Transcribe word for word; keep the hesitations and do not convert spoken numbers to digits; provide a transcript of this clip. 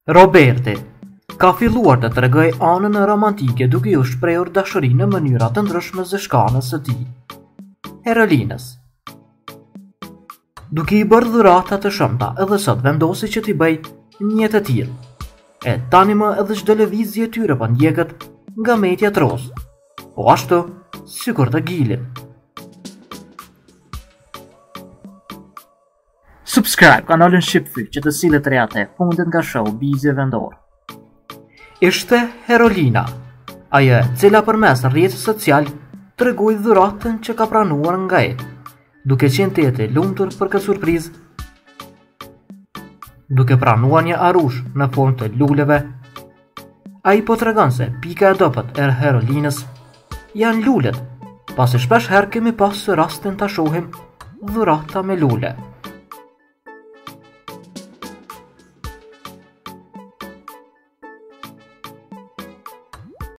Roberti ka filluar të tregoj anën romantike duke u shprehur dashuri në mënyra të ndryshme zëshkanës së tij, Herolinës. Duke i bërë dhurata të shumta, edhe sot vendosi që t'i bëj një të tillë. E tani më edhe çdo lëvizje e tyre po ndjekët nga metja tros, po ashtu sikur të gilin. Subscribe kanalin Shqipfyq që të sillet rehat e fundit nga showbizi vendor. Ishte Herolina, ajo e cila përmes rrjetit social tregoi dhuratën që ka pranuar nga ai, duke qenë të jetë e lumtur për këtë surprizë, duke pranuar një arush në formë të luleve. Ai po tregon se pika e dobët e Herolinës janë lulet, pasi shpesh herë kemi pasur rastin ta shohim dhurata me lule.